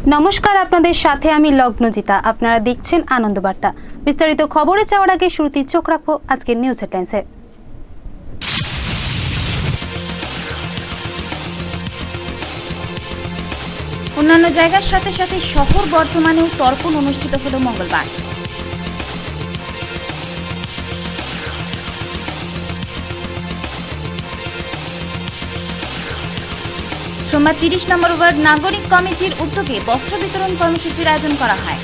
নমস্কার, আপনাদের সাথে আমি লগ্নজিতা। আপনারা দেখছেন আনন্দ বার্তা। বিস্তারিত খবরে যাওয়ার আগে শুরুতেই চোখ রাখবো আজকের নিউজ হেডলাইন্সে। অন্যান্য জায়গার সাথে সাথে শহর বর্ধমানেও তর্পণ অনুষ্ঠিত হলো মঙ্গলবার। সোমবার 30 নম্বর ওয়ার্ড নাগরিক কমিটির উদ্যোগে বস্ত্র বিতরণ কর্মসূচির আয়োজন করা হয়।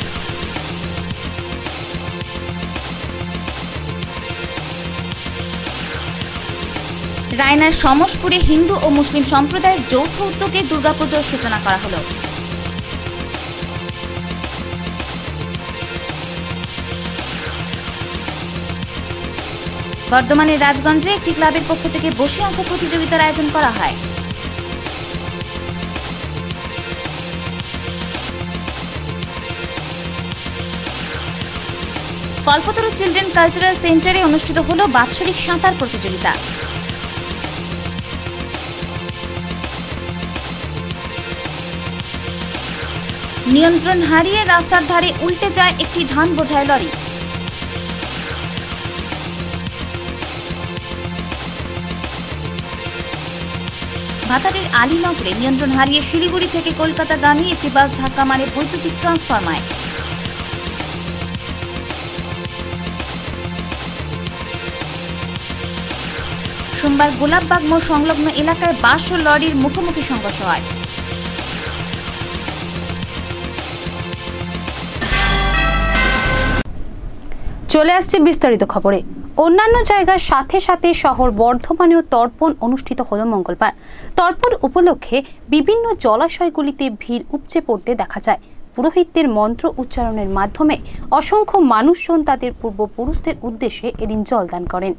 রায়নার সমসপুরে হিন্দু ও মুসলিম সম্প্রদায়ের যৌথ উদ্যোগে দুর্গাপুজোর সূচনা করা হলো। বর্ধমানের রাজগঞ্জে একটি ক্লাবের পক্ষ থেকে বসে আঁকা প্রতিযোগিতার আয়োজন করা হয়। কল্পতরু চিলড্রেন কালচারাল সেন্টারে অনুষ্ঠিত হলো বাৎসরিক সাঁতার প্রতিযোগিতা। নিয়ন্ত্রণ হারিয়ে রাস্তার ধারে উল্টে যায় একটি ধান বোঝাই লরি। ভাতারের আলীনগরে নিয়ন্ত্রণ হারিয়ে শিলিগুড়ি থেকে কলকাতাগামী একটি বাস ধাক্কা মারে বৈদ্যুতিক ট্রান্সফরমায়। সোমবার গোলাপবাগ মোড় সংলগ্ন এলাকায় বাস ও লরির মুখোমুখি সংঘর্ষ হয়। চলে আসছে বিস্তারিত খবরে। অন্যান্য জায়গার সাথে সাথে শহর বর্ধমানেও তর্পণ অনুষ্ঠিত হলো মঙ্গলবার। তর্পণ উপলক্ষে বিভিন্ন জলাশয়গুলিতে ভিড় উপচে পড়তে দেখা যায়। পুরোহিতদের মন্ত্র উচ্চারণের মাধ্যমে অসংখ্য মানুষজন তাদের পূর্বপুরুষদের উদ্দেশ্যে এদিন জলদান করেন।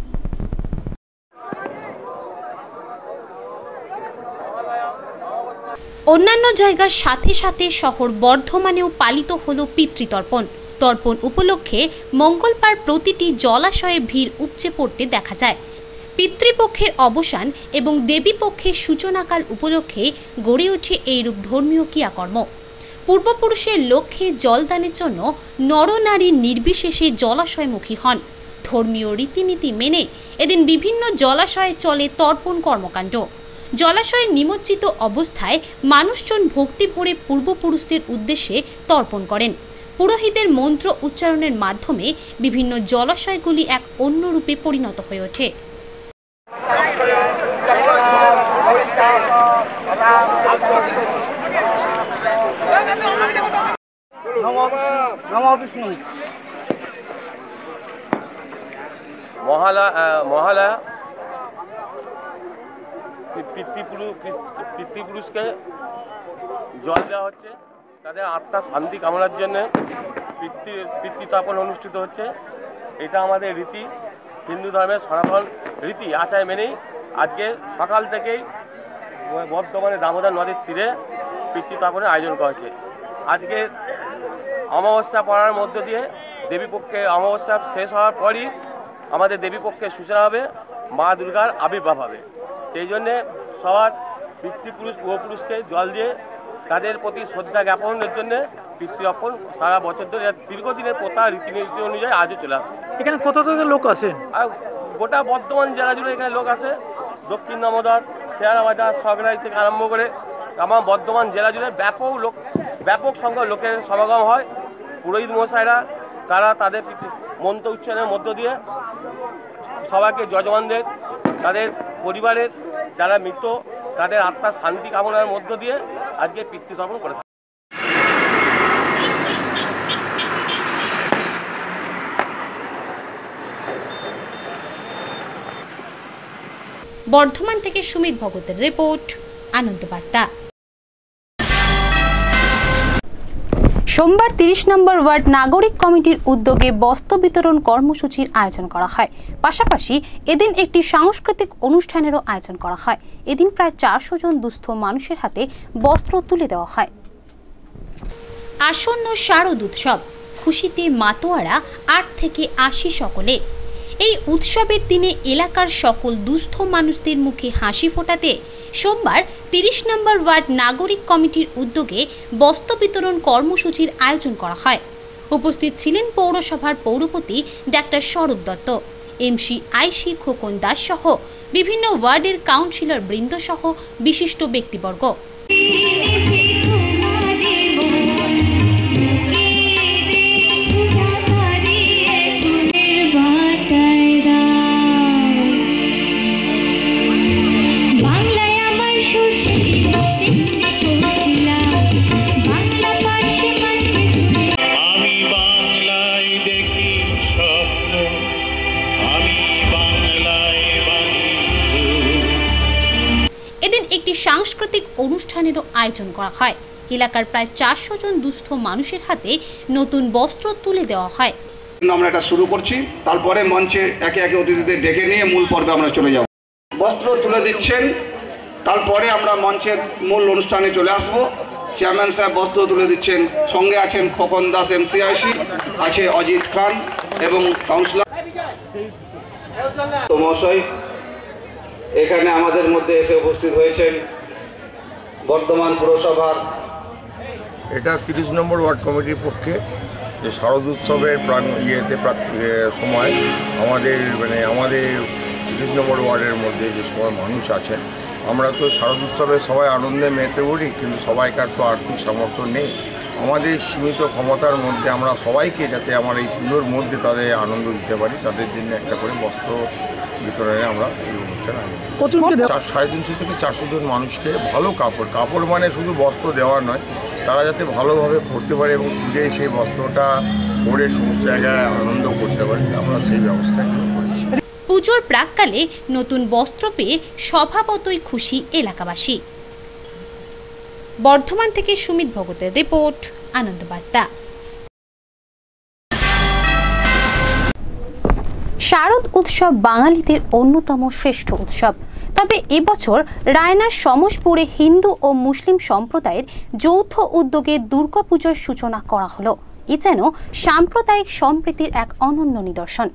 অন্যান্য জায়গার সাথে সাথে শহর বর্ধমানেও পালিত হলো পিতৃতর্পণ। তর্পণ উপলক্ষে মঙ্গলবার প্রতিটি জলাশয়ে ভিড় উপচে পড়তে দেখা যায়। পিতৃপক্ষের অবসান এবং দেবীপক্ষের সূচনাকাল উপলক্ষে গড়ে ওঠে এইরূপ ধর্মীয় ক্রিয়াকর্ম। পূর্বপুরুষের লক্ষ্যে জলদানের জন্য নরনারী নির্বিশেষে জলাশয়মুখী হন। ধর্মীয় রীতিনীতি মেনে এদিন বিভিন্ন জলাশয়ে চলে তর্পণ কর্মকাণ্ড। জলাশয়ে নিমজ্জিত অবস্থায় মানুষজন ভক্তি ভরে পূর্বপুরুষদের উদ্দেশ্যে তর্পণ করেন। পুরোহিতের মন্ত্র উচ্চারণের মাধ্যমে বিভিন্ন জলাশয়গুলি এক অন্য রূপে পরিণত হয়ে ওঠে। মহালয়া পিতৃপুরুষকে জল দেওয়া হচ্ছে, তাদের আত্মার শান্তি কামনার জন্য পিতৃতর্পণ অনুষ্ঠিত হচ্ছে। এটা আমাদের রীতি, হিন্দু ধর্মের সনাতন রীতি আচার মেনেই আজকে সকাল থেকেই বর্ধমানে দামোদর নদীর তীরে পিতৃতর্পণের আয়োজন করা হচ্ছে। আজকে অমাবস্যা পড়ার মধ্য দিয়ে দেবীপক্ষে অমাবস্যা শেষ হওয়ার পরই আমাদের দেবীপক্ষের সূচনা হবে, মা দুর্গার আবির্ভাব হবে। সেই জন্যে সবার পিতৃপুরুষ পূর্বপুরুষকে জল দিয়ে তাদের প্রতি শ্রদ্ধা জ্ঞাপনের জন্য পিতৃতর্পণ সারা বছর ধরে দীর্ঘদিনের প্রথা রীতিনীতি অনুযায়ী আজও চলে আসছে। এখানে কত থেকে লোক আসে? আর গোটা বর্ধমান জেলা জুড়ে এখানে লোক আসে। দক্ষিণ দামোদর, শেয়ারা বাজার, সগড়াই থেকে আরম্ভ করে আমার বর্ধমান জেলা জুড়ে ব্যাপক সংখ্যক লোকের সমাগম হয়। পুরোহিত মশাইরা তারা তাদের মন্ত্র উচ্চারণের মধ্য দিয়ে সবাইকে যজমানদের, তাদের পরিবারের যারা মৃত তাদের আত্মার শান্তি কামনার মধ্য দিয়ে আজকে পিতৃতর্পণ করে থাকে। বর্ধমান থেকে সুমিত ভগতের রিপোর্ট, আনন্দ বার্তা। সোমবার 30 নম্বর ওয়ার্ড নাগরিক কমিটির উদ্যোগে বস্ত্র বিতরণ কর্মসূচির আয়োজন করা হয়। পাশাপাশি এদিন একটি সাংস্কৃতিক অনুষ্ঠানেরও আয়োজন করা হয়। এদিন প্রায় 400 জন দুস্থ মানুষের হাতে বস্ত্র তুলে দেওয়া হয়। আসন্ন শারদ উৎসব, খুশিতে মাতোয়ারা 8 থেকে 80 সকলে। এই উৎসবের দিনে এলাকার সকল দুস্থ মানুষদের মুখে হাসি ফোটাতে সোমবার 30 নম্বর ওয়ার্ড নাগরিক কমিটির উদ্যোগে বস্ত্র বিতরণ কর্মসূচির আয়োজন করা হয়। উপস্থিত ছিলেন পৌরসভার পৌরপতি doctor Swarup Dutta, MC IC Khokan Das সহ বিভিন্ন ওয়ার্ডের কাউন্সিলর বৃন্দ সহ বিশিষ্ট ব্যক্তিবর্গ। এদিন একটি সাংস্কৃতিক অনুষ্ঠানেরও আয়োজন করা হয়। এলাকার প্রায় 400 জন দুস্থ মানুষের হাতে নতুন বস্ত্র তুলে দেওয়া হয়। আমরা এটা শুরু করছি, তারপরে মঞ্চে একে একে অতিথিদের ডেকে নিয়ে মূল পর্বে আমরা চলে যাব। বস্ত্র তুলে দিচ্ছেন, তারপরে আমরা মঞ্চের মূল অনুষ্ঠানে চলে আসব। চেয়ারম্যান সাহেব বস্ত্র তুলে দিচ্ছেন, সঙ্গে আছেন খোকন দাস এমসিআইসি, আছে অজিত খান এবং কাউন্সিলর মহাশয়। এখানে আমাদের মধ্যে এসে উপস্থিত হয়েছেন বর্ধমান পুরসভার, এটা 30 নম্বর ওয়ার্ড কমিটির পক্ষে যে শারদ উৎসবের সময় আমাদের আমাদের 30 নম্বর ওয়ার্ডের মধ্যে যে সবাই মানুষ আছেন, আমরা তো শারদ উৎসবে সবাই আনন্দে মেতে উঠি, কিন্তু সবাইকার তো আর্থিক সামর্থ্য নেই। আমাদের সীমিত ক্ষমতার মধ্যে আমরা সবাইকে যাতে আমার এই পুজোর মধ্যে তাদের আনন্দ দিতে পারি, তাদের জন্য একটা করে বস্ত্র বিতরণে আমরা এই অনুষ্ঠান আয়োজন করি। 350 থেকে 400 জন মানুষকে ভালো কাপড় মানে শুধু বস্ত্র দেওয়া নয়, তারা যাতে ভালোভাবে পরতে পারে এবং পুজোয় সেই বস্ত্রটা পরে সমস্ত জায়গায় আনন্দ করতে পারে, আমরা সেই ব্যবস্থা করেছি। পুজোর প্রাক্কালে নতুন বস্ত্র পেয়ে স্বভাবতই খুশি এলাকাবাসী। বর্ধমান থেকে সুমিত ভগতের রিপোর্ট, আনন্দবার্তা। শারদ উৎসব বাঙালিদের অন্যতম শ্রেষ্ঠ উৎসব। তবে এবছর রায়নার সমসপুরে হিন্দু ও মুসলিম সম্প্রদায়ের যৌথ উদ্যোগে দুর্গাপূজার সূচনা করা হলো। এ যেন সাম্প্রদায়িক সম্প্রীতির এক অনন্য নিদর্শন।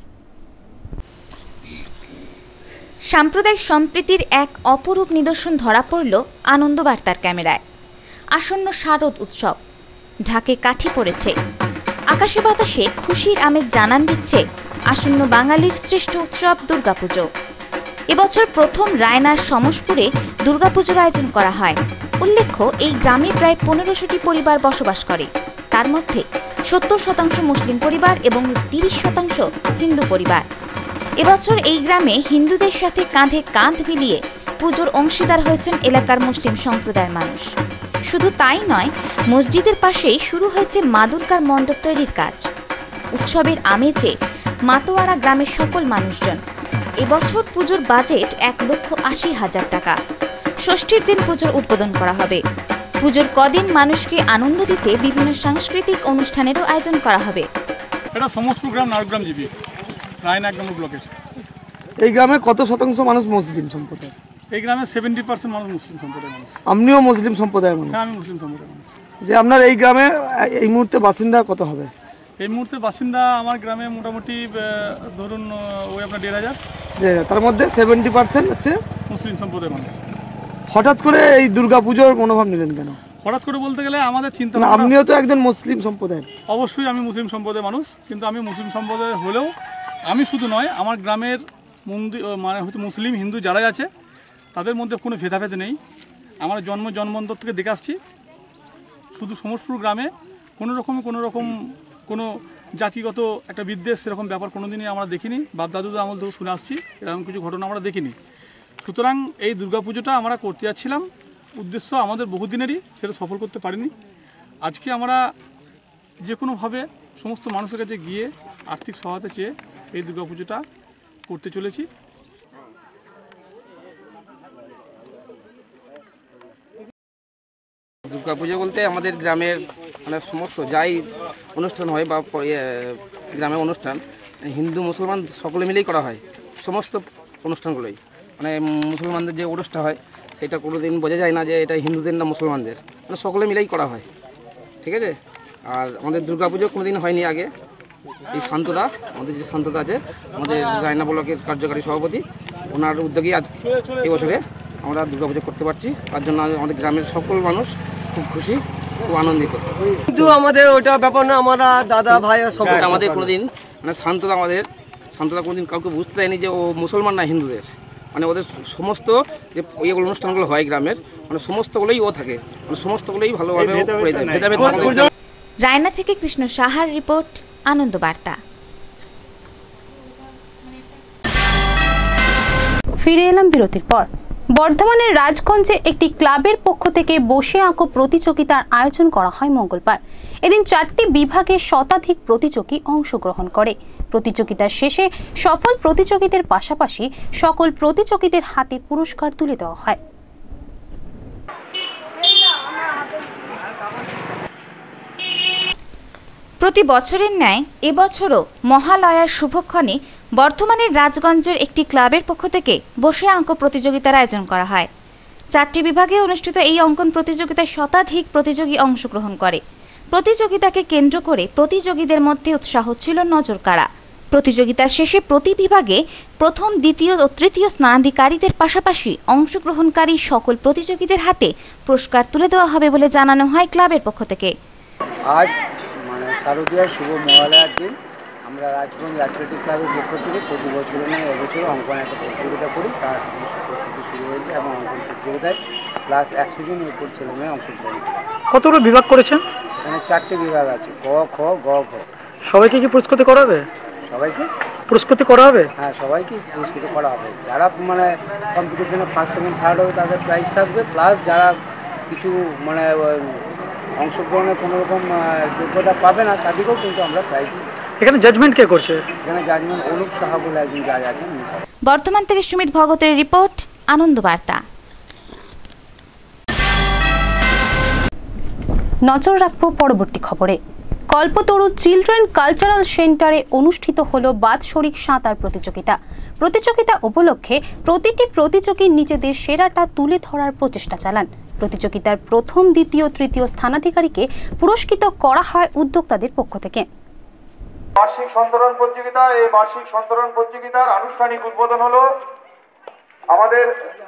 সাম্প্রদায়িক সম্প্রীতির এক অপরূপ নিদর্শন ধরা পড়ল আনন্দবার্তার ক্যামেরায়। আসন্ন শারদ উৎসব ঢাকে কাঠি পড়েছে, আকাশে বাতাসে খুশির আমেজ জানান দিচ্ছে আসন্ন বাঙালির শ্রেষ্ঠ উৎসব দুর্গাপুজো। এবছর প্রথম রায়নার সমসপুরে দুর্গাপুজোর আয়োজন করা হয়। উল্লেখ্য, এই গ্রামে প্রায় 1500টি পরিবার বসবাস করে, তার মধ্যে 70% মুসলিম পরিবার এবং 30% হিন্দু পরিবার। এবছর এই গ্রামে হিন্দুদের সাথে কাঁধে কাঁধ মিলিয়ে পুজোর অংশীদার হয়েছেন এলাকার মুসলিম সম্প্রদায়ের মানুষ। শুধু তাই নয়, মসজিদের পাশেই শুরু হয়েছে মা দুর্গার মণ্ডপ তৈরির কাজ। উৎসবের আমেজে মাতোয়ারা গ্রামের সকল মানুষজন। এবছর পুজোর বাজেট 1,80,000 টাকা। ষষ্ঠীর দিন পুজোর উদ্বোধন করা হবে। পুজোর কদিন মানুষকে আনন্দ দিতে বিভিন্ন সাংস্কৃতিক অনুষ্ঠানেরও আয়োজন করা হবে। এটা সমস্ত গ্রাম নারগ্রাম জিবি রায়না 1 নম্বর ব্লকের। এই গ্রামে কত শতাংশ মানুষ মুসলিম সম্প্রদায়? এই গ্রামে 70% মানুষ মুসলিম সম্প্রদায়ের মানুষ। আপনিও মুসলিম সম্প্রদায়ের মানুষ? হ্যাঁ, আমি মুসলিম সম্প্রদায়ের মানুষ। যে আপনার এই গ্রামে এই মুহূর্তে বাসিন্দা কত হবে? এই মুহূর্তে বাসিন্দা আমার গ্রামে মোটামুটি ধরুন ওই আপনার 1,500। তার মধ্যে 70% হচ্ছে মুসলিম সম্প্রদায়ের মানুষ। হঠাৎ করে এই দুর্গাপুজোর মনোভাব নিলেন কেন? হঠাৎ করে বলতে গেলে আমাদের চিন্তা, আপনিও তো একজন মুসলিম সম্প্রদায়ের। অবশ্যই আমি মুসলিম সম্প্রদায়ের মানুষ, কিন্তু আমি মুসলিম সম্প্রদায় হলেও আমি শুধু নয়, আমার গ্রামের মানে হচ্ছে মুসলিম হিন্দু যারা আছে তাদের মধ্যে কোনো ভেদাভেদ নেই। আমার জন্মান্তর থেকে দেখে আসছি, শুধু সমসপুর গ্রামে কোনো কোনো জাতিগত একটা বিদ্বেষ সেরকম ব্যাপার কোনোদিনই আমরা দেখিনি। বাপ দাদুদের আমল থেকে শুনে আসছি, এরকম কিছু ঘটনা আমরা দেখিনি। সুতরাং এই দুর্গাপুজোটা আমরা করতে যাচ্ছিলাম, উদ্দেশ্য আমাদের বহুদিনেরই, সেটা সফল করতে পারিনি। আজকে আমরা যে কোনোভাবে সমস্ত মানুষের কাছে গিয়ে আর্থিক সহায়তা চেয়ে এই দুর্গাপুজোটা করতে চলেছি। দুর্গাপুজো বলতে আমাদের গ্রামের মানে সমস্ত যাই অনুষ্ঠান হয় বা গ্রামের অনুষ্ঠান হিন্দু মুসলমান সকলে মিলেই করা হয়। সমস্ত অনুষ্ঠানগুলোই মানে মুসলমানদের যে অনুষ্ঠান হয় সেটা কোনোদিন বোঝা যায় না যে এটা হিন্দুদের না মুসলমানদের, মানে সকলে মিলেই করা হয়, ঠিক আছে। আর আমাদের দুর্গাপুজো কোনোদিন হয়নি আগে। এই শান্তদা, আমাদের যে শান্তদা আছে আমাদের রায়না ব্লকের কার্যকারী সভাপতি, ওনার উদ্যোগেই আজ এই বছরে আমরা দুর্গাপুজো করতে পারছি, তার জন্য আমাদের গ্রামের সকল মানুষ খুব খুশি, খুব আনন্দিত। কিন্তু আমাদের ওইটা ব্যাপার না, আমরা দাদা ভাই সব আমাদের কোনোদিন মানে শান্ততা কোনোদিন কাউকে বুঝতে দেয়নি যে ও মুসলমান না হিন্দু দেশ। মানে ওদের সমস্ত যে ওইগুলো অনুষ্ঠানগুলো হয় গ্রামের, মানে সমস্তগুলোই ও থাকে, মানে সমস্তগুলোই ভালোভাবে করে দেয়, ভেদাভেদ। রায়না থেকে কৃষ্ণ সাহার রিপোর্ট, আনন্দ বার্তা। ফিরে এলাম বিরতির পর। বর্ধমানের রাজগঞ্জে একটি ক্লাবের পক্ষ থেকে বসে আঁকো প্রতিযোগিতার আয়োজন করা হয় মঙ্গলবার। এদিন 4টি বিভাগে শতাধিক প্রতিযোগী অংশগ্রহণ করে। প্রতিযোগিতার শেষে সফল প্রতিযোগীদের পাশাপাশি সকল প্রতিযোগীদের হাতে পুরস্কার তুলে দেওয়া হয়। প্রতি বছরের ন্যায় এবছরও মহালয়ার শুভক্ষণে বর্ধমানের রাজগঞ্জের একটি ক্লাবের পক্ষ থেকে বসে আঁকো প্রতিযোগিতার আয়োজন করা হয়। 4টি বিভাগে অনুষ্ঠিত এই অঙ্কন প্রতিযোগিতায় শতাধিক প্রতিযোগী অংশগ্রহণ করে। প্রতিযোগিতাকে কেন্দ্র করে প্রতিযোগীদের মধ্যে উৎসাহ ছিল নজর কাড়া। প্রতিযোগিতার শেষে প্রতি বিভাগে প্রথম, দ্বিতীয় ও তৃতীয় স্থানাধিকারীদের পাশাপাশি অংশগ্রহণকারী সকল প্রতিযোগীদের হাতে পুরস্কার তুলে দেওয়া হবে বলে জানানো হয় ক্লাবের পক্ষ থেকে। আজ মানে শারদীয়ার শুভ মহালয়ার দিন আমরা রাজগঞ্জ অ্যাথলেটিক ক্লাবের পক্ষ থেকে প্রতি বছরের নয় এবছর অঙ্কন একটা প্রতিযোগিতা করি, তার প্রস্তুতি শুরু হয়েছে এবং অঙ্কন প্রতিযোগিতায় প্লাস 100 জনের উপর ছেলেমেয়ে অংশগ্রহণ করে। কতগুলো বিভাগ করেছেন? এখানে 4টি বিভাগ আছে, ক, খ, গ, ঘ। সবাইকে কি পুরস্কৃত করা হবে? সবাইকে পুরস্কৃত করা হবে? হ্যাঁ, সবাইকে পুরস্কৃত করা হবে। যারা মানে কম্পিটিশনে ফার্স্ট, সেকেন্ড, থার্ড হবে তাদের প্রাইজ থাকবে, প্লাস যারা কিছু মানে অংশগ্রহণে কোনো রকম যোগ্যতা পাবে না তাদেরকেও কিন্তু আমরা প্রাইজ দিই। এখানে জাজমেন্ট কে করছে? এখানে জাজমেন্ট অনুপ সাহা বলে একজন জাজ আছেন। বর্তমান থেকে সুমিত ভগতের রিপোর্ট, আনন্দ বার্তা। নজর রাখবো পরবর্তী খবরে। কল্পতরু চিলড্রেন কালচারাল সেন্টারে অনুষ্ঠিত হলো বাৎসরিক সাঁতার প্রতিযোগিতা। প্রতিযোগিতা উপলক্ষে প্রতিটি প্রতিযোগী নিজেদের সেরাটা তুলে ধরার প্রচেষ্টা চালান। প্রতিযোগিতার প্রথম, দ্বিতীয়, তৃতীয় স্থানাধিকারীকে পুরস্কৃত করা হয় উদ্যোক্তাদের পক্ষ থেকে। বার্ষিক সন্তরণ প্রতিযোগিতা, এই বার্ষিক সন্তরণ প্রতিযোগিতার আনুষ্ঠানিক উদ্বোধন হলো আমাদের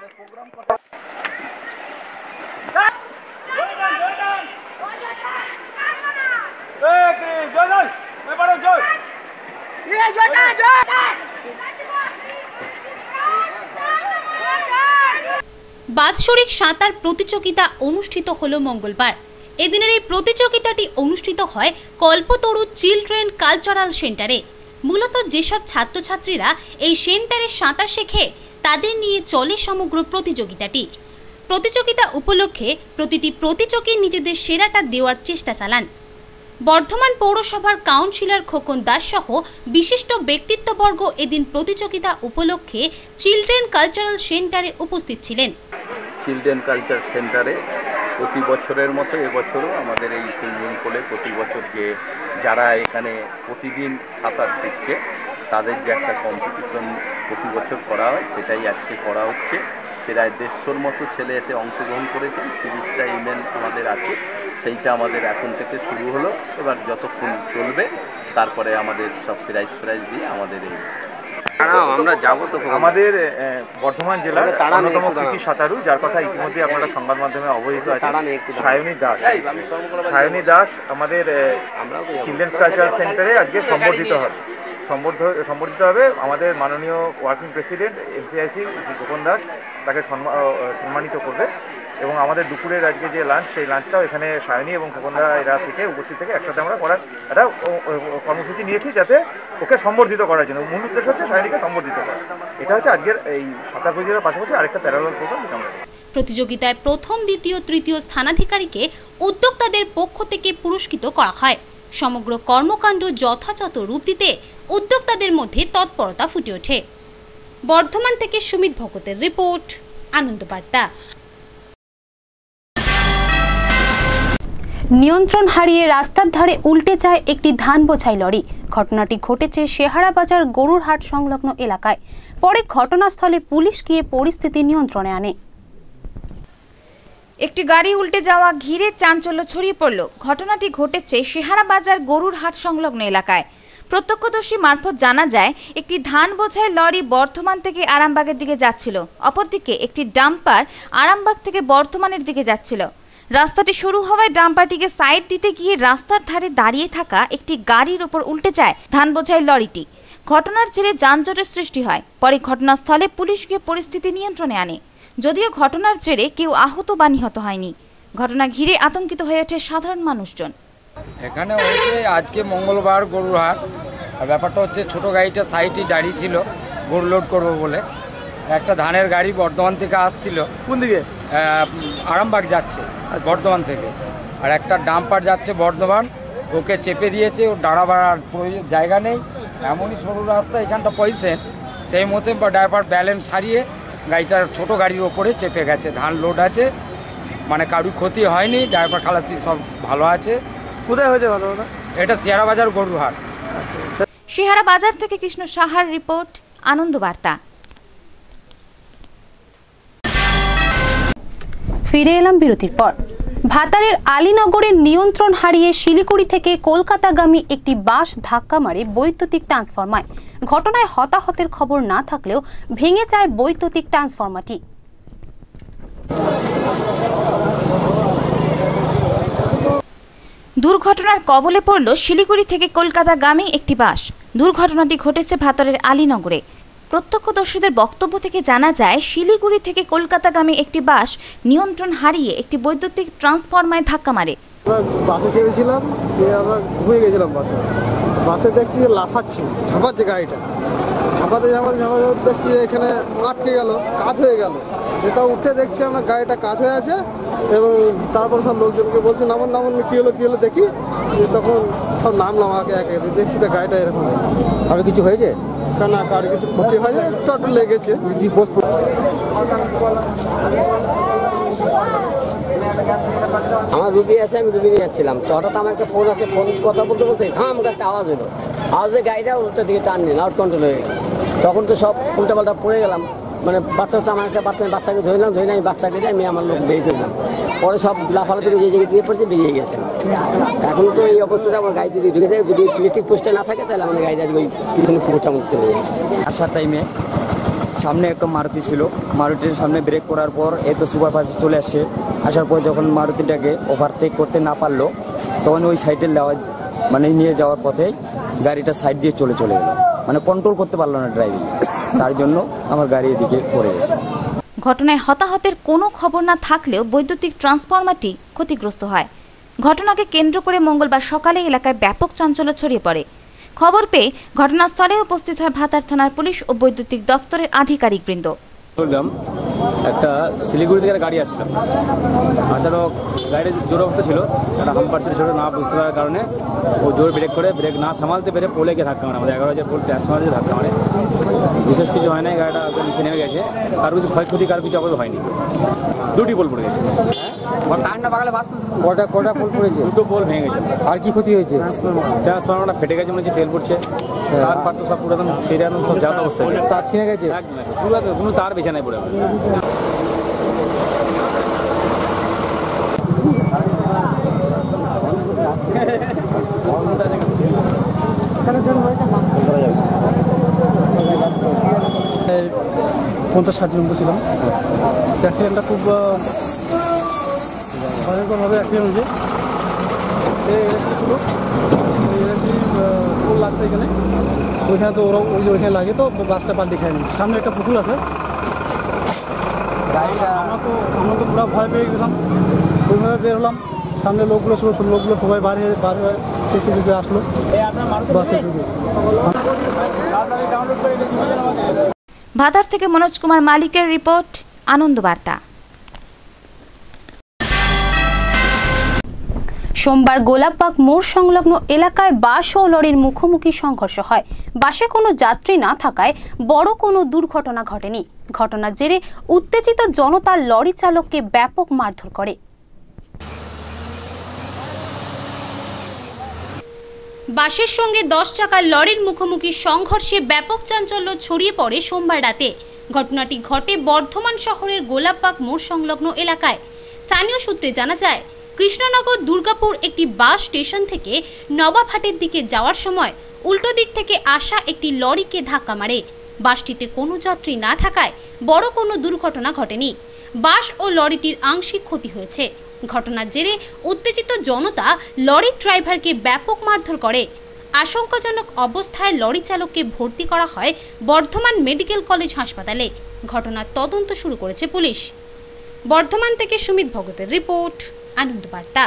বাৎসরিক সাঁতার প্রতিযোগিতা অনুষ্ঠিত হলো মঙ্গলবার। এদিনের এই প্রতিযোগিতাটি অনুষ্ঠিত হয় কল্পতরু চিলড্রেন কালচারাল সেন্টারে। মূলত যেসব ছাত্রছাত্রীরা এই সেন্টারে সাঁতার শেখে তাদের নিয়ে চলে সমগ্র প্রতিযোগিতাটি। প্রতিযোগিতা উপলক্ষে প্রতিটি প্রতিযোগী নিজেদের সেরাটা দেওয়ার চেষ্টা চালান। বর্ধমান পৌরসভার কাউন্সিলর খোকন দাস সহ বিশিষ্ট ব্যক্তিত্ববর্গ এদিন প্রতিযোগিতা উপলক্ষে চিলড্রেন কালচারাল সেন্টারে উপস্থিত ছিলেন। চিলড্রেন কালচার সেন্টারে প্রতি বছরের মতো এবছরও আমাদের এই সুইমিং পুলে প্রতি বছর যে যারা এখানে প্রতিদিন সাঁতার শিখছে তাদের যে একটা কম্পিটিশন প্রতি বছর করা হয় সেটাই আজকে করা হচ্ছে। প্রায় 150 মতো ছেলে এতে অংশগ্রহণ করেছেন, 30টা ইভেন্ট আমাদের আছে। সেইটা আমাদের এখন থেকে শুরু হলো, এবার যতক্ষণ চলবে তারপরে আমাদের সব প্রাইজ দিয়ে আমাদের এই আমরা যাবো। তো আমাদের বর্ধমান জেলার অন্যতম কৃতি সাঁতারু, যার কথা ইতিমধ্যে আপনারা সংবাদ মাধ্যমে অবহিত আছেন, সায়নী দাস। সায়নী দাস আমাদের চিলড্রেন্স কালচারাল সেন্টারে আজকে সম্বর্ধিত হবে। আমাদের মাননীয় working president MCIC Shri Khokan Das তাকে সম্মানিত করবে এবং আমাদের দুপুরের আজকে যে লাঞ্চ, সেই লাঞ্চটাও এখানে সায়নী এবং খোকনদা এরা থেকে উপস্থিত থেকে একসাথে আমরা করার একটা কর্মসূচি নিয়েছি, যাতে ওকে সম্বর্ধিত করার জন্য। মূল উদ্দেশ্য হচ্ছে সায়নীকে সম্বর্ধিত করা। এটা হচ্ছে আজকের এই সাঁতার প্রতিযোগিতার পাশাপাশি আরেকটা প্যারালাল প্রোগ্রাম যেটা আমরা। প্রতিযোগিতায় প্রথম, দ্বিতীয়, তৃতীয় স্থানাধিকারীকে উদ্যোক্তাদের পক্ষ থেকে পুরস্কৃত করা হয়। সমগ্র কর্মকাণ্ড যথাযথ রূপ দিতে উদ্যোক্তাদের মধ্যে তৎপরতা ফুটে ওঠে। বর্ধমান থেকে সুমিত ভগতের রিপোর্ট, আনন্দ বার্তা। নিয়ন্ত্রণ হারিয়ে রাস্তার ধারে উল্টে যায় একটি ধান বোঝাই লরি। ঘটনাটি ঘটেছে শেহারা বাজার গরুর হাট সংলগ্ন এলাকায়। পরে ঘটনাস্থলে পুলিশ গিয়ে পরিস্থিতি নিয়ন্ত্রণে আনে। একটি গাড়ি উল্টে যাওয়া ঘিরে চাঞ্চল্য ছড়িয়ে পড়ল। ঘটনাটি ঘটেছে শেহারা বাজার গরুর হাট সংলগ্ন এলাকায়। প্রত্যক্ষদর্শী মারফত জানা যায়, একটি ধান বোঝাই লরি বর্ধমান থেকে আরামবাগের দিকে যাচ্ছিল, অপরদিকে একটি ডাম্পার আরামবাগ থেকে বর্ধমানের দিকে যাচ্ছিল। রাস্তাটি শুরু হওয়ায় ডাম্পারটিকে সাইড দিতে গিয়ে রাস্তার ধারে দাঁড়িয়ে থাকা একটি গাড়ির ওপর উল্টে যায় ধান বোঝাই লরিটি। ঘটনার জেরে যানজটের সৃষ্টি হয়। পরে ঘটনাস্থলে পুলিশ গিয়ে পরিস্থিতি নিয়ন্ত্রণে আনে। যদিও ঘটনার জেরে কেউ আহত বা নিহত হয়নি। ঘটনা ঘিরে আতঙ্কিত হয়ে ওঠে সাধারণ মানুষজন। এখানে হয়েছে আজকে মঙ্গলবার গরুর হাট। আর ব্যাপারটা হচ্ছে ছোট গাড়িটা সাইডে দাঁড়িয়ে ছিল গরু লোড করবো বলে। একটা ধানের গাড়ি বর্ধমান থেকে আসছিল, কোন দিকে? আরামবাগ যাচ্ছে বর্ধমান থেকে, আর একটা ডাম্পার যাচ্ছে বর্ধমান, ওকে চেপে দিয়েছে। ওর দাঁড়াবার জায়গা নেই, এমনই সরু রাস্তা, এখানটা পয়সেন, সেই মতো ড্রাইভার ব্যালেন্স হারিয়ে গাড়িটার ছোট গাড়ির ওপরে চেপে গেছে। ধান লোড আছে, মানে কারুর ক্ষতি হয়নি, ড্রাইভার খালাসি সব ভালো আছে। কোথায় হয়েছে ঘটনাটা? এটা সিয়ারা বাজার গরুর হাট। সিহারা বাজার থেকে কৃষ্ণ সাহার রিপোর্ট, আনন্দ বার্তা। ফিরে এলাম বিরতির পর। ভাতারের আলীনগরের নিয়ন্ত্রণ হারিয়ে শিলিগুড়ি থেকে কলকাতাগামী একটি বাস ধাক্কা মারে বৈদ্যুতিক ট্রান্সফরমায়। ঘটনায় হতাহতের খবর না থাকলেও ভেঙে যায় বৈদ্যুতিক ট্রান্সফরমারটি। দুর্ঘটনার কবলে পড়ল শিলিগুড়ি থেকে কলকাতাগামী একটি বাস। দুর্ঘটনাটি ঘটেছে ভাতারের আলীনগরে। প্রত্যক্ষদর্শীদের বক্তব্য থেকে জানা যায়, শিলিগুড়ি থেকে কলকাতাগামী একটি বাস নিয়ন্ত্রণ হারিয়ে একটি বৈদ্যুতিক ট্রান্সফরমায় ধাক্কা মারে। বাসে চেপেছিলাম, আমরা ঘুমিয়ে গেছিলাম বাসে দেখছি যে লাফাচ্ছে, ঝাঁপাচ্ছে গাড়িটা, ঝাঁপাতে দেখছি এখানে আটকে গেল, কাত হয়ে গেল। এটা উঠে দেখছি আমরা গাড়িটা কাত হয়ে আছে, এবং তারপর সব লোকজনকে বলছে নামন কী হলো দেখি। তখন সব নামলাম একে দেখছি তো গাড়িটা এরকম। আর কিছু হয়েছে না, কার কিছু ক্ষতি হয়নি, একটু লেগেছে। আমার রুগী আছে, আমি রুগী নিয়ে যাচ্ছিলাম, তো হঠাৎ আমার একটা ফোন আছে, ফোন কথা বলতে থাম, একটা আওয়াজ হলো, আওয়াজে গাড়িটা উল্টার দিকে টান নিন, আউট কন্ট্রোল হয়ে গেল। তখন তো সব উল্টাপাল্টা পড়ে গেলাম, মানে বাচ্চাটা আমার একটা বাচ্চাকে ধরলাম, আমি বাচ্চাকে যাই, আমি আমার লোক বেরিয়ে দিলাম। পরে সব লাফালাফি যে জায়গায় দিয়ে পড়ছে বেরিয়ে গেছে। এখন তো এই অবস্থাটা আমার গাড়িতে দিয়ে ঢুকে যায়, যদি ইলেকট্রিক পোস্টে না থাকে তাহলে আমাদের গাড়িটা ওই পিছনে পুরোটা মুক্তি হয়ে যায়। আসার টাইমে সামনে একটা মারুতি ছিল, মারুতির সামনে ব্রেক করার পর এত সুপারফাস্ট চলে আসছে। আসার পর যখন মারুতিটাকে ওভারটেক করতে না পারলো, তখন ওই সাইডে মানে নিয়ে যাওয়ার পথে গাড়িটা সাইড দিয়ে চলে গেল, মানে কন্ট্রোল করতে পারলো না ড্রাইভিং, তার জন্য আমার গাড়ি এদিকে পড়ে গেছে। ঘটনায় হতাহতের কোনো খবর না থাকলেও বৈদ্যুতিক ট্রান্সফরমারটি ক্ষতিগ্রস্ত হয়। ঘটনাকে কেন্দ্র করে মঙ্গলবার সকালে এলাকায় ব্যাপক চাঞ্চল্য ছড়িয়ে পড়ে। খবর পেয়ে ঘটনাস্থলে উপস্থিত হয় ভাতার থানার পুলিশ ও বৈদ্যুতিক দপ্তরের আধিকারিকবৃন্দ। একটা শিলিগুড়ি থেকে গাড়ি আসছিলাম, আসারও গাড়ির জোর অবস্থা ছিল, একটা হাম্পার ছিল, ছোটো না বুঝতে পারার কারণে ও জোর ব্রেক না সামালতে পেরে পোলে গিয়ে ধাক্কা মারে, আমাদের 11 পোল ট্রান্সফরমারে ধাক্কা মারে। বিশেষ কিছু হয় নাই, গাড়িটা নিচে নেমে গেছে, কারো কিছু ক্ষয়ক্ষতি, কারো কিছু অবস্থা হয়নি। দুটি পোল পড়ে গেছে। কটা পোল পড়েছে? দুটো পোল ভেঙে গেছে। আর কি ক্ষতি হয়েছে? ট্রান্সফরমারটা ফেটে গেছে, মনে হচ্ছে তেল পড়ছে, তার ফার তো সব পুরো একদম সেটা একদম সব যাওয়ার অবস্থা, তার ছিঁড়ে গেছে, পুরো কোনো তার বেছে নাই পড়ে। পঞ্চাশ 60 জন ছিলাম। অ্যাক্সিডেন্টটা খুব ভয়ঙ্করভাবে অ্যাক্সিডেন্ট হয়েছে। ছিল পোল লাগছে এখানে, ওইখানে তো ওরা ওইখানে লাগে, তো বাসটা পাল্টি খায়নি। সামনে একটা পুকুর আছে, আমরা তো পুরো ভয় পেয়ে গেছিলাম। ওইভাবে বের হলাম, সামনে লোকগুলো সবাই বার হয়ে আসলো বাসে ঢুকে। ভাতার থেকে মনোজ কুমার মালিকের রিপোর্ট, আনন্দ বার্তা। সোমবার গোলাপবাগ মোড় সংলগ্ন এলাকায় বাস ও লরির মুখোমুখি সংঘর্ষ হয়। বাসে কোনো যাত্রী না থাকায় বড় কোনো দুর্ঘটনা ঘটেনি। ঘটনার জেরে উত্তেজিত জনতা লরি চালককে ব্যাপক মারধর করে। বাসের সঙ্গে 10 চাকার লরির মুখোমুখি সংঘর্ষে ব্যাপক চাঞ্চল্য ছড়িয়ে পড়ে সোমবার রাতে। ঘটনাটি ঘটে বর্ধমান শহরের গোলাপবাগ মোড় সংলগ্ন এলাকায়। স্থানীয় সূত্রে জানা যায়, কৃষ্ণনগর দুর্গাপুর একটি বাস স্টেশন থেকে নবাবহাটের দিকে যাওয়ার সময় উল্টো দিক থেকে আসা একটি লরিকে ধাক্কা মারে। বাসটিতে কোনো যাত্রী না থাকায় বড় কোনো দুর্ঘটনা ঘটেনি। বাস ও লরিটির আংশিক ক্ষতি হয়েছে। ঘটনার জেরে উত্তেজিত জনতা লরির ড্রাইভারকে ব্যাপক মারধর করে। আশঙ্কাজনক অবস্থায় লরি চালককে ভর্তি করা হয় বর্ধমান মেডিকেল কলেজ হাসপাতালে। ঘটনার তদন্ত শুরু করেছে পুলিশ। বর্ধমান থেকে সুমিত ভগতের রিপোর্ট, আনন্দ বার্তা।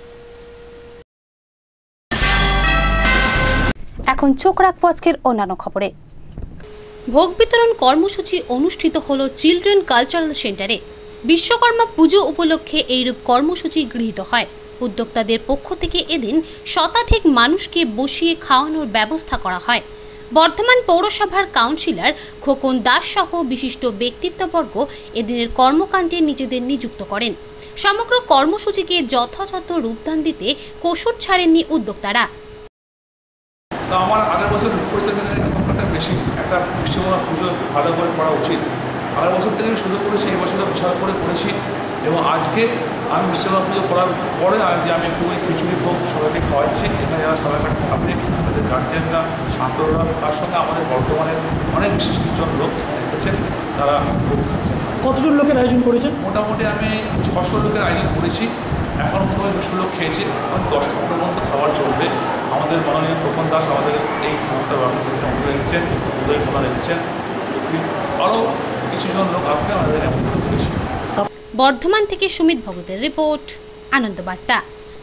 এখন চোখ রাখবো আজকের অন্যান্য খবরে। ভোগ বিতরণ কর্মসূচি অনুষ্ঠিত হলো চিলড্রেন কালচারাল সেন্টারে। বিশ্বকর্মা পুজো উপলক্ষে এইরূপ কর্মসূচি গৃহীত হয়। উদ্যোক্তাদের পক্ষ থেকে এদিন শতাধিক মানুষকে বসিয়ে খাওয়ানোর ব্যবস্থা করা হয়। বর্ধমান পৌরসভার কাউন্সিলর খোকন দাস সহ বিশিষ্ট ব্যক্তিত্ববর্গ এদিনের কর্মকাণ্ডে নিজেদের নিযুক্ত করেন। সমগ্র কর্মসূচিকে যথাযথ রূপদান দিতে কসুর ছাড়েননি উদ্যোক্তারা। আমার আগের বছর বেশি একটা বিশ্বকর্মা পুজো ভালো করে করা উচিত। আগের বছর থেকে আমি শুরু করেছি, এই বছরটা বিশাল করে করেছি এবং আজকে আমি বিশ্বকর্মা পুজো করার পরে আজকে আমি একটু ওই খিচুড়ি ভোগ সবাইকে খাওয়াচ্ছি। এখানে যারা সবাইকার আসে তাদের গার্জেনরা, ছাত্ররা, তার সঙ্গে আমাদের বর্তমানের অনেক বিশিষ্টজন লোক এখানে এসেছেন, তারা ভোগ খাচ্ছেন। কতজন লোকের আয়োজন করেছেন? মোটামুটি আমি 600 লোকের আয়োজন করেছি। এখন মোটামুটি 200 লোক খেয়েছে, 10টা পর্যন্ত খাবার চলবে। আমাদের মাননীয় খোকন দাস আমাদের এই সংস্থার ওয়ার্কিং প্রেসিডেন্ট এসছেন, উদয় কুমার এসছেন, আরও কিছুজন লোক আসতে আমাদের আমন্ত্রণ করেছি। বর্ধমান থেকে সুমিত ভগতের রিপোর্ট, আনন্দ বার্তা।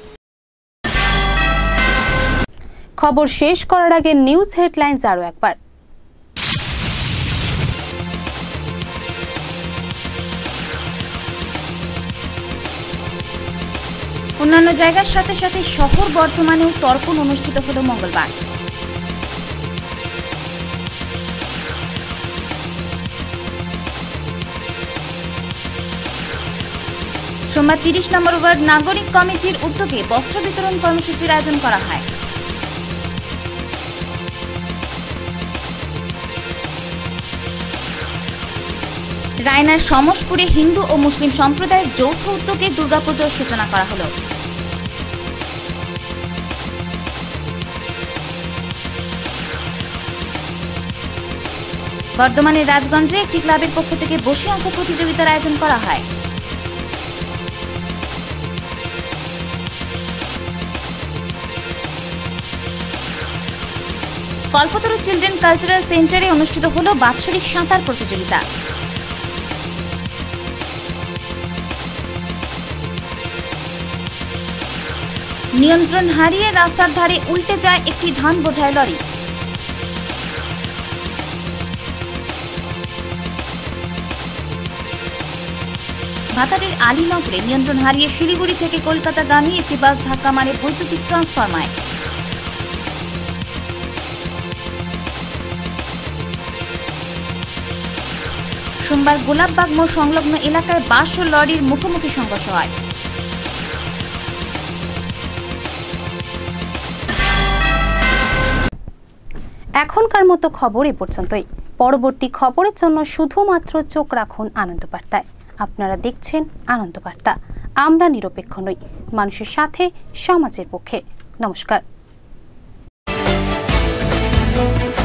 খবর শেষ করার আগে নিউজ হেডলাইন্স আরও একবার। অন্যান্য জায়গার সাথে সাথে শহর বর্ধমানেও তর্পণ অনুষ্ঠিত হলো মঙ্গলবার। সোমবার 30 নম্বর ওয়ার্ড নাগরিক কমিটির উদ্যোগে বস্ত্র বিতরণ কর্মসূচির আয়োজন করা হয়। রায়নার সমসপুরে হিন্দু ও মুসলিম সম্প্রদায়ের যৌথ উদ্যোগে দুর্গাপুজোর সূচনা করা হলো। বর্ধমানের রাজগঞ্জে একটি ক্লাবের পক্ষ থেকে বসি অঙ্ক প্রতিযোগিতার আয়োজন করা হয়। কল্পতরু চিলড্রেন কালচারাল সেন্টারে অনুষ্ঠিত হলো বাৎসরিক সাঁতার প্রতিযোগিতা। নিয়ন্ত্রণ হারিয়ে রাস্তার ধারে উল্টে যায় একটি ধান বোঝাই লরি। ভাতারের আলীনগরে নিয়ন্ত্রণ হারিয়ে শিলিগুড়ি থেকে কলকাতাগামী একটি বাস ধাক্কা মারে বৈদ্যুতিক ট্রান্সফরমায়। সোমবার গোলাপবাগ মোড় সংলগ্ন এলাকায় বাস ও লরির মুখোমুখি সংঘর্ষ হয়। এখনকার মতো খবর এ পর্যন্তই। পরবর্তী খবরের জন্য শুধুমাত্র চোখ রাখুন আনন্দ বার্তায়। আপনারা দেখছেন আনন্দ বার্তা। আমরা নিরপেক্ষ নই, মানুষের সাথে, সমাজের পক্ষে। নমস্কার।